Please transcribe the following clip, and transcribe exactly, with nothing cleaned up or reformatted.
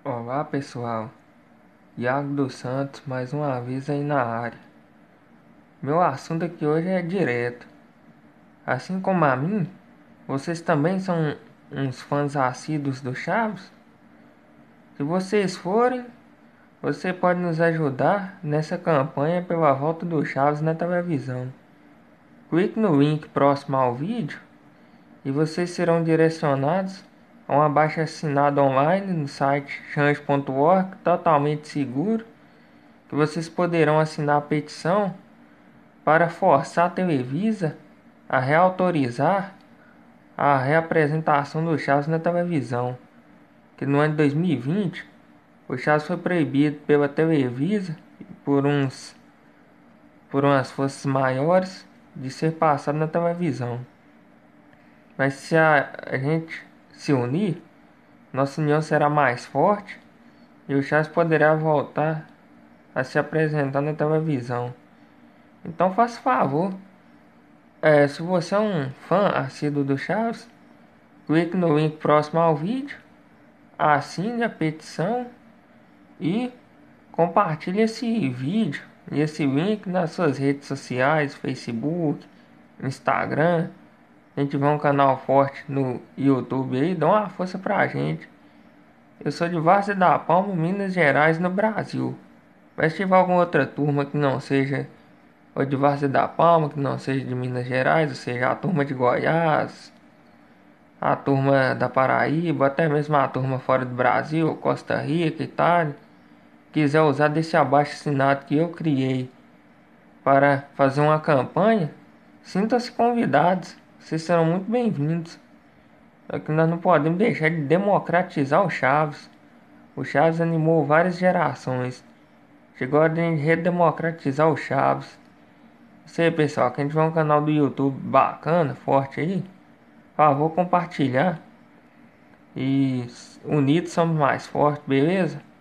Olá pessoal, Iago dos Santos mais uma vez aí na área. Meu assunto aqui hoje é direto. Assim como a mim, vocês também são uns fãs assíduos do Chaves? Se vocês forem, você pode nos ajudar nessa campanha pela volta do Chaves na televisão. Clique no link próximo ao vídeo e vocês serão direcionados a um abaixo-assinado online no site change ponto org, totalmente seguro, que vocês poderão assinar a petição para forçar a Televisa a reautorizar a reapresentação do Chaves na televisão, que no ano de dois mil e vinte o Chaves foi proibido pela Televisa por uns por umas forças maiores de ser passado na televisão. Mas se a, a gente se unir, nossa união será mais forte e o Chaves poderá voltar a se apresentar na televisão. Então faça favor. É, se você é um fã assíduo do Chaves, clique no link próximo ao vídeo, assine a petição e compartilhe esse vídeo e esse link nas suas redes sociais, Facebook, Instagram. A gente tiver um canal forte no YouTube aí, dá uma força pra gente. Eu sou de Várzea da Palma, Minas Gerais, no Brasil. Mas se tiver alguma outra turma que não seja ou de Várzea da Palma, que não seja de Minas Gerais, ou seja, a turma de Goiás, a turma da Paraíba, até mesmo a turma fora do Brasil, Costa Rica, Itália, quiser usar desse abaixo-assinado que eu criei para fazer uma campanha, sintam-se convidados, vocês serão muito bem-vindos. Só que nós não podemos deixar de democratizar o Chaves. O Chaves animou várias gerações. Chegou a hora de a gente redemocratizar o Chaves. Isso aí, pessoal, quem tiver um canal do YouTube bacana, forte aí, por favor, compartilhar. E unidos somos mais fortes, beleza?